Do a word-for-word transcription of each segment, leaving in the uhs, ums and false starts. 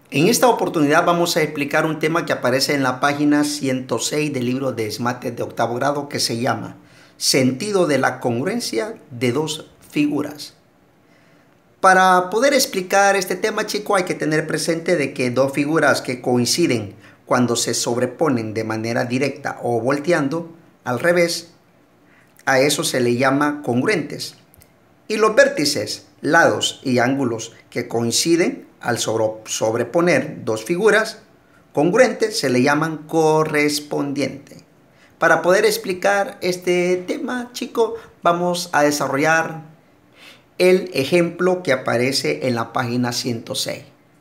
En esta oportunidad vamos a explicar un tema que aparece en la página ciento seis del libro de SMATE de octavo grado que se llama Sentido de la congruencia de dos figuras. Para poder explicar este tema, chico, hay que tener presente de que dos figuras que coinciden cuando se sobreponen de manera directa o volteando al revés, a eso se le llama congruentes. Y los vértices, lados y ángulos que coinciden al sobreponer dos figuras congruentes se le llaman correspondientes. Para poder explicar este tema, chico, vamos a desarrollar el ejemplo que aparece en la página ciento seis.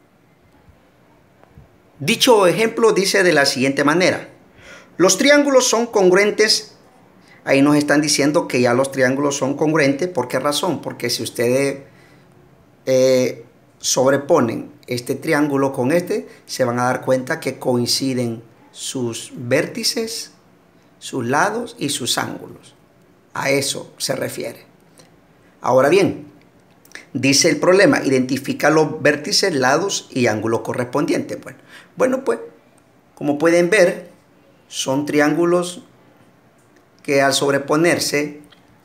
Dicho ejemplo dice de la siguiente manera: los triángulos son congruentes. Ahí nos están diciendo que ya los triángulos son congruentes. ¿Por qué razón? Porque si ustedes eh, sobreponen este triángulo con este, se van a dar cuenta que coinciden sus vértices, sus lados y sus ángulos. A eso se refiere. Ahora bien, dice el problema, identifica los vértices, lados y ángulos correspondientes. Bueno, bueno pues, como pueden ver, son triángulos que al sobreponerse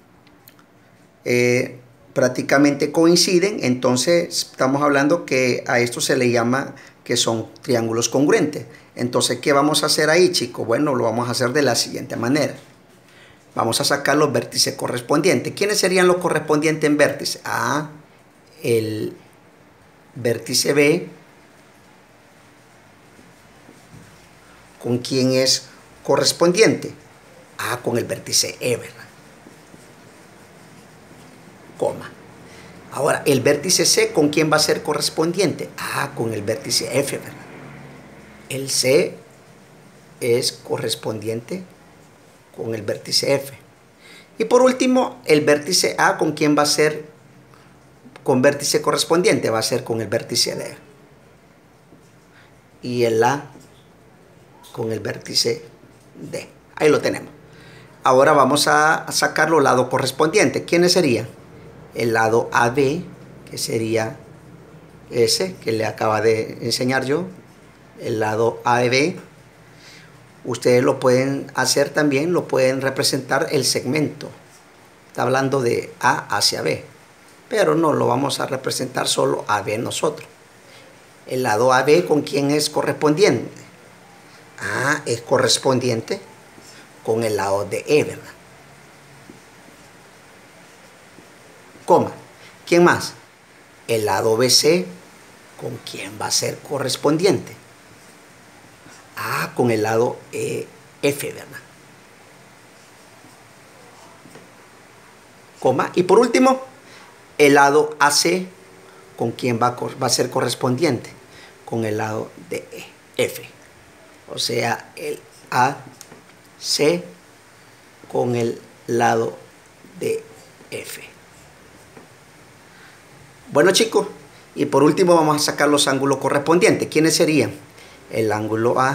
eh, prácticamente coinciden. Entonces estamos hablando que a esto se le llama que son triángulos congruentes. Entonces, ¿qué vamos a hacer ahí, chicos? Bueno, lo vamos a hacer de la siguiente manera. Vamos a sacar los vértices correspondientes. ¿Quiénes serían los correspondientes en vértice? Ah, el vértice B, ¿con quién es correspondiente? Ah, con el vértice E, ¿verdad? Coma. Ahora, el vértice C, ¿con quién va a ser correspondiente? Ah, con el vértice F, ¿verdad? El C es correspondiente con el vértice F. Y por último, el vértice A, ¿con quién va a ser con vértice correspondiente? Va a ser con el vértice D. Y el A con el vértice D. Ahí lo tenemos. Ahora vamos a sacar los lados correspondientes. ¿Quiénes serían? El lado A B, que sería ese que le acaba de enseñar yo. El lado A B. Ustedes lo pueden hacer también, lo pueden representar el segmento. Está hablando de A hacia B. Pero no lo vamos a representar solo A B nosotros. El lado A B, ¿con quién es correspondiente? Ah, es correspondiente con el lado de E, ¿verdad? Coma. ¿Quién más? El lado B C, ¿con quién va a ser correspondiente? Ah, con el lado eh, F, ¿verdad? Coma. Y por último, el lado A C, ¿con quién va a, va a ser correspondiente? Con el lado de E, F. O sea, el A C con el lado de F. Bueno, chicos, y por último vamos a sacar los ángulos correspondientes. ¿Quiénes serían? El ángulo A,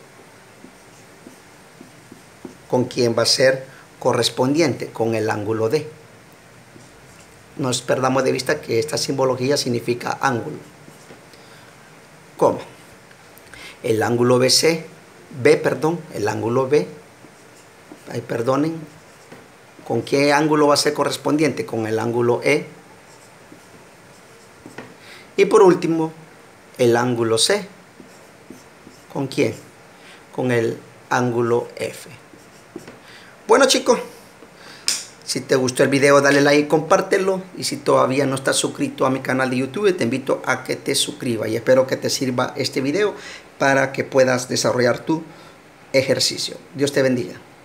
¿con quién va a ser correspondiente? Con el ángulo D. No nos perdamos de vista que esta simbología significa ángulo. ¿Cómo? El ángulo B C, B, perdón, el ángulo B, ay, perdonen, ¿con qué ángulo va a ser correspondiente? Con el ángulo E. Y por último, el ángulo C, ¿con quién? Con el ángulo F. Bueno, chicos, si te gustó el video, dale like y compártelo. Y si todavía no estás suscrito a mi canal de YouTube, te invito a que te suscribas. Y espero que te sirva este video para que puedas desarrollar tu ejercicio. Dios te bendiga.